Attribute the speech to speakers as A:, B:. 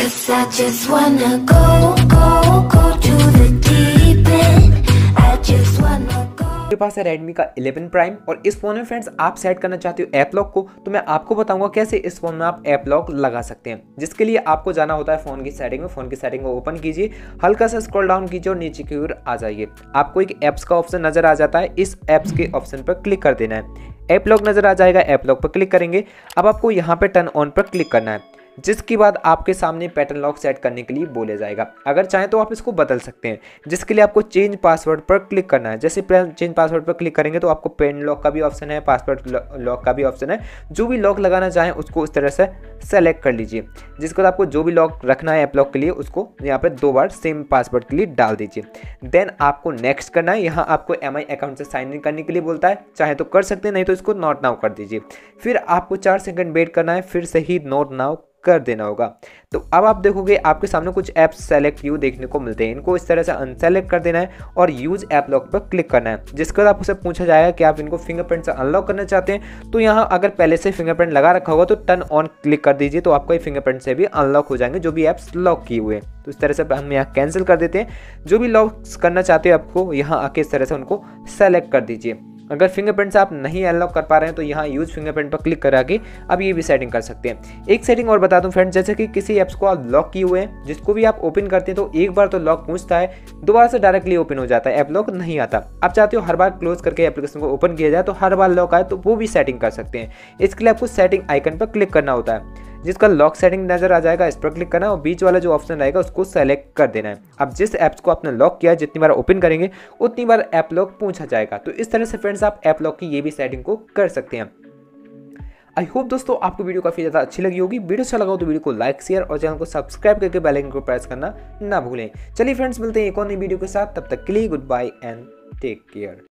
A: 'Cause I just wanna go to the deep end. I just wanna go.
B: आपके पास है Redmi का 11 Prime और इस फोन में फ्रेंड्स आप सेट करना चाहते हो ऐप लॉक को, तो मैं आपको बताऊंगा कैसे इस फोन में आप ऐप लॉक लगा सकते हैं। जिसके लिए आपको जाना होता है फोन की सेटिंग में। फोन की सेटिंग को ओपन कीजिए, हल्का सा स्क्रॉल डाउन कीजिए और नीचे की ओर आ जाइए। आपको एक ऐप्स का ऑप्शन नजर आ जाता है, इस ऐप्स के ऑप्शन पर क्लिक कर देना है। ऐप लॉक नजर आ जाएगा, ऐप लॉक पर क्लिक करेंगे। अब आपको यहाँ पे टर्न ऑन पर क्लिक करना है, जिसके बाद आपके सामने पैटर्न लॉक सेट करने के लिए बोला जाएगा। अगर चाहें तो आप इसको बदल सकते हैं, जिसके लिए आपको चेंज पासवर्ड पर क्लिक करना है। जैसे चेंज पासवर्ड पर क्लिक करेंगे तो आपको पेन लॉक का भी ऑप्शन है, पासवर्ड लॉक का भी ऑप्शन है। जो भी लॉक लगाना चाहें उसको इस तरह से सेलेक्ट कर लीजिए। जिसके बाद आपको जो भी लॉक रखना है ऐप लॉक के लिए उसको यहाँ पर 2 बार सेम पासवर्ड के लिए डाल दीजिए। देन आपको नेक्स्ट करना है। यहाँ आपको MI अकाउंट से साइन इन करने के लिए बोलता है, चाहे तो कर सकते हैं, नहीं तो इसको नॉट नाउ कर दीजिए। फिर आपको 4 सेकंड वेट करना है, फिर से ही नॉट नाउ कर देना होगा। तो अब आप देखोगे आपके सामने कुछ ऐप्स सेलेक्ट यू देखने को मिलते हैं। इनको इस तरह से अनसेलेक्ट कर देना है और यूज ऐप लॉक पर क्लिक करना है। जिसके बाद आपसे पूछा जाएगा कि आप इनको फिंगरप्रिंट से अनलॉक करना चाहते हैं। तो यहाँ अगर पहले से फिंगरप्रिंट लगा रखा होगा तो टर्न ऑन क्लिक कर दीजिए, तो आपको फिंगरप्रिंट से भी अनलॉक हो जाएंगे जो भी ऐप्स लॉक किए हुए हैं। तो इस तरह से हम यहाँ कैंसिल कर देते हैं। जो भी लॉक करना चाहते हो आपको यहाँ आके इस तरह से उनको सेलेक्ट कर दीजिए। अगर फिंगरप्रिंट से आप नहीं अनलॉक कर पा रहे हैं तो यहाँ यूज फिंगरप्रिंट पर क्लिक करा के अब ये भी सेटिंग कर सकते हैं। एक सेटिंग और बता दूं फ्रेंड्स, जैसे कि किसी ऐप्स को आप लॉक किए हुए हैं, जिसको भी आप ओपन करते हैं तो एक बार तो लॉक पूछता है, दोबारा से डायरेक्टली ओपन हो जाता है, ऐप लॉक नहीं आता। आप चाहते हो हर बार क्लोज करके एप्लीकेशन को ओपन किया जाए तो हर बार लॉक आए, तो वो भी सेटिंग कर सकते हैं। इसके लिए आपको सेटिंग आइकन पर क्लिक करना होता है, जिसका लॉक सेटिंग नजर आ जाएगा, इस पर क्लिक करना और बीच वाला जो ऑप्शन रहेगा उसको सेलेक्ट कर देना है। अब जिस ऐप्स को आपने लॉक किया जितनी बार ओपन करेंगे उतनी बार ऐप लॉक पूछा जाएगा। तो इस तरह से फ्रेंड्स आप ऐप लॉक की ये भी सेटिंग को कर सकते हैं। आई होप दोस्तों आपको वीडियो काफी ज्यादा अच्छी लगी होगी। वीडियो अच्छा लगा हो तो वीडियो को लाइक, शेयर और चैनल को सब्सक्राइब करके बेल आइकन को प्रेस करना ना भूलें। चलिए फ्रेंड्स, मिलते हैं एक और नई वीडियो के साथ, तब तक के लिए good bye and take care.